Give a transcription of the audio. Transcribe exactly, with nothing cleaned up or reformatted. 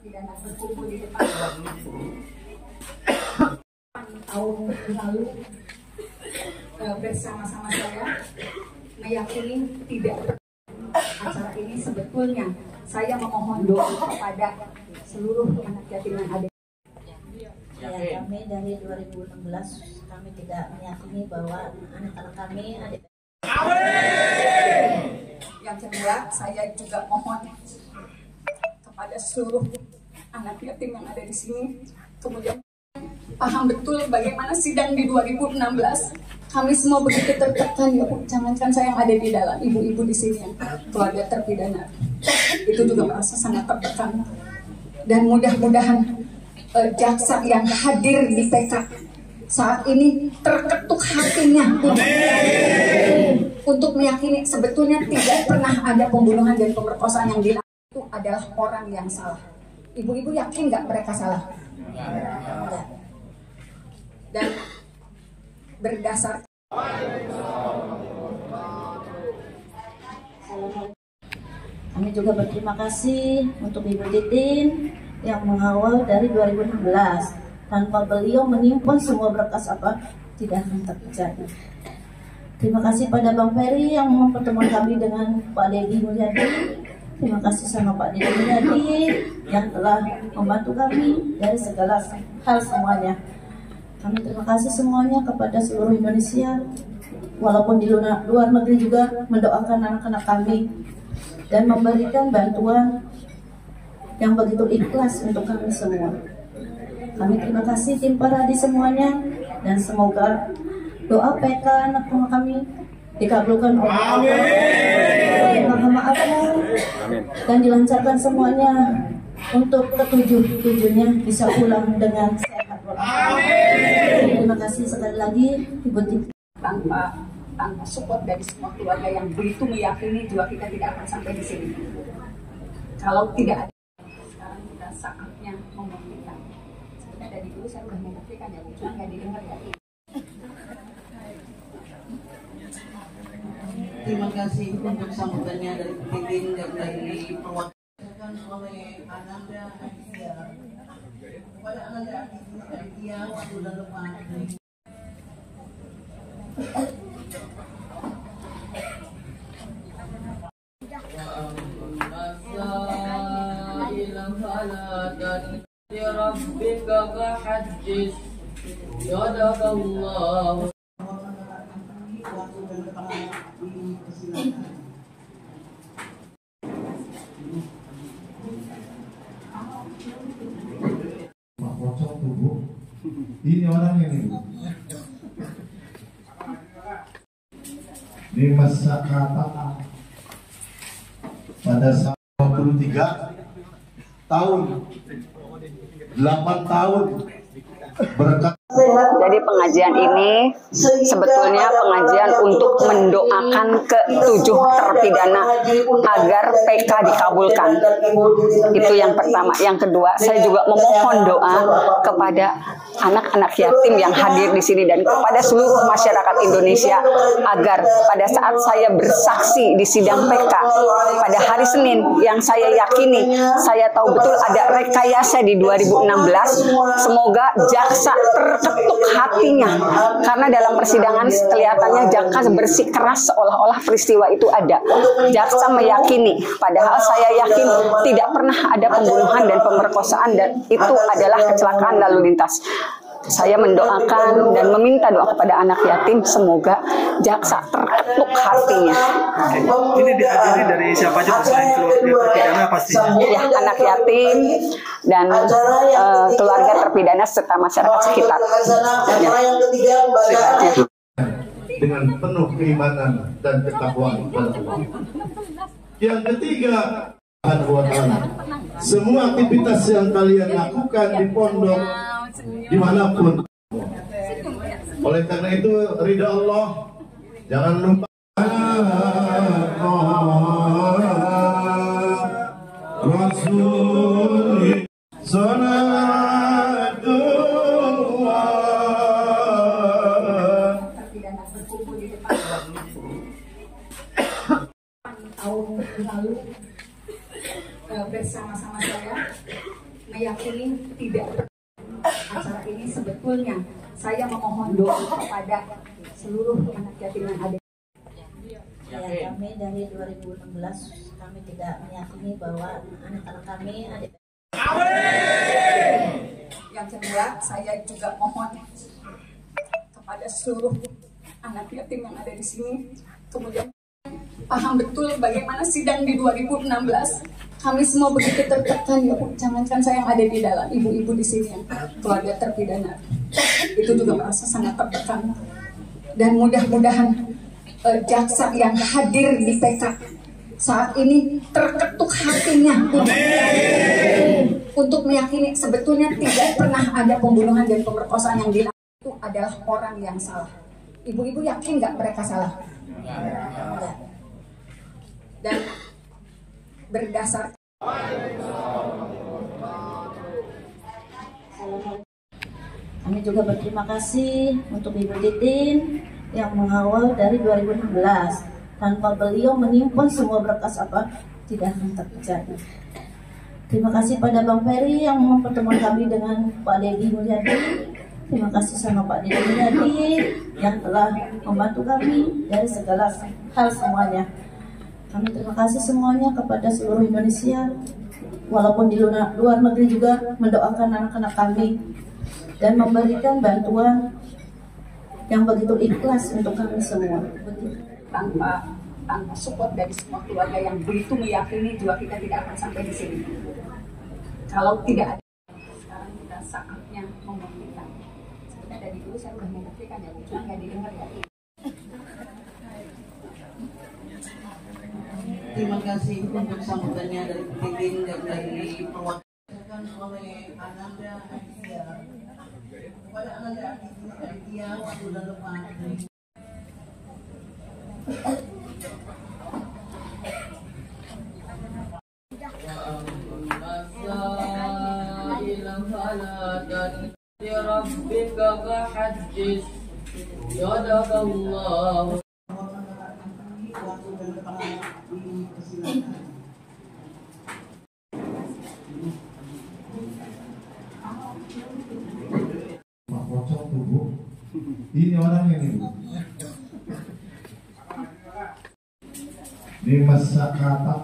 terpidana berkumpul di depan tahun lalu bersama-sama saya meyakini tidak acara ini. Sebetulnya saya memohon doa kepada seluruh anak yatim yang ada. Ya, kami dari dua ribu enam belas kami tidak meyakini bahwa anak-anak kami ada. Yang kedua, saya juga mohon kepada seluruh anak yatim yang ada di sini, kemudian paham betul bagaimana sidang di dua ribu enam belas. Kami semua begitu tertekan, ya Bu. Jangankan saya yang ada di dalam, ibu-ibu di sini yang keluarga terpidana itu juga merasa sangat tertekan. Dan mudah-mudahan eh, jaksa yang hadir di P K saat ini terketuk hatinya untuk, untuk meyakini sebetulnya tidak pernah ada pembunuhan dan pemerkosaan yang dilakukan itu adalah orang yang salah. Ibu-ibu yakin nggak mereka salah? Dan berdasar kami juga berterima kasih untuk Ibu Titin yang mengawal dari dua ribu enam belas. Tanpa beliau menyimpan semua berkas apa tidak akan terjadi. Terima kasih pada Bang Ferry yang mempertemukan kami dengan Pak Deddy Mulyadi. Terima kasih sama Pak Deddy Mulyadi yang telah membantu kami dari segala hal semuanya. Kami terima kasih semuanya kepada seluruh Indonesia, walaupun di luar, luar negeri juga mendoakan anak-anak kami dan memberikan bantuan yang begitu ikhlas untuk kami semua. Kami terima kasih tim Paradi semuanya dan semoga doa P K anak-anak kami dikabulkan oleh Allah yang Maha Maafkan dan dilancarkan semuanya untuk ketujuh-tujuhnya bisa pulang dengan sehat walafiat. Terima kasih sekali lagi Ibu Titin. Tanpa tanpa support dari semua keluarga yang begitu meyakini juga kita tidak akan sampai di sini. Kalau tidak ada, sekarang kita saatnya membuktikan. Sebenarnya dari dulu saya sudah membuktikan ya, cuma nggak didengar ya. Terima kasih untuk sambutannya dari Titin dan dari perwakilan oleh Ananda Aditya. Kepada Ananda Aditya, waktu dan lepas. Ini orangnya nih. Di masa kata pada saat dua puluh tiga tahun, delapan tahun berkat. Jadi pengajian ini sebetulnya pengajian untuk mendoakan ketujuh terpidana agar P K dikabulkan. Itu yang pertama. Yang kedua, saya juga memohon doa kepada anak-anak yatim yang hadir di sini dan kepada seluruh masyarakat Indonesia agar pada saat saya bersaksi di sidang P K pada hari Senin yang saya yakini, saya tahu betul ada rekayasa di dua ribu enam belas, semoga jaksa terketuk hatinya karena dalam persidangan kelihatannya jaksa bersikeras seolah-olah peristiwa itu ada. Jaksa meyakini, padahal saya yakin tidak pernah ada pembunuhan dan pemerkosaan dan itu adalah kecelakaan lalu lintas. Saya mendoakan dan meminta doa kepada anak yatim, semoga jaksa terketuk hatinya. Ini dihadiri dari siapa aja selain keluarga terpidana pastinya? Ya, anak yatim dan uh, keluarga terpidana serta masyarakat sekitar. Ya. Dengan penuh keimanan dan ketakwaan kepada Allah. Yang ketiga, semua aktivitas yang kalian lakukan di pondok dimanapun, oleh karena itu ridha Allah, jangan lupa Rasul tahun lalu bersama-sama saya meyakini tidak. Acara ini sebetulnya saya memohon doa kepada seluruh anak yatim yang ada. Ya, kami dari dua ribu enam belas kami tidak meyakini bahwa anak-anak kami ada. Yang kedua, saya juga mohon kepada seluruh anak yatim yang ada di sini, kemudian paham betul bagaimana sidang di dua ribu enam belas. Kami semua begitu tertekan, ya Bu. Jangankan saya yang ada di dalam, ibu-ibu di sini yang keluarga terpidana, itu juga merasa sangat tertekan. Dan mudah-mudahan eh, jaksa yang hadir di P K saat ini terketuk hatinya untuk, untuk meyakini sebetulnya tidak pernah ada pembunuhan dan pemerkosaan yang dilakukan itu adalah orang yang salah. Ibu-ibu yakin nggak mereka salah? Ya. Dan berdasar kami juga berterima kasih untuk Ibu Titin yang mengawal dari dua ribu enam belas. Tanpa beliau menyimpan semua berkas apa tidak akan terjadi. Terima kasih pada Bang Ferry yang mempertemukan kami dengan Pak Dedi Mulyadi. Terima kasih sama Pak Dedi Mulyadi yang telah membantu kami dari segala hal semuanya. Kami terima kasih semuanya kepada seluruh Indonesia, walaupun di luar, luar negeri juga mendoakan anak-anak kami dan memberikan bantuan yang begitu ikhlas untuk kami semua. Begitu. tanpa tanpa support dari semua keluarga yang begitu meyakini juga kita tidak akan sampai di sini. Kalau tidak ada, sekarang kita saatnya membuktikan. Sebenarnya dari dulu saya sudah membuktikan ya, cuma nggak didengar ya. Terima kasih untuk sambutannya dari Titin dan dari perwakilan oleh Ananda Aisyah. Kepada Ananda Aisyah waktu dan lepas. Ini orangnya nih. Di masa kata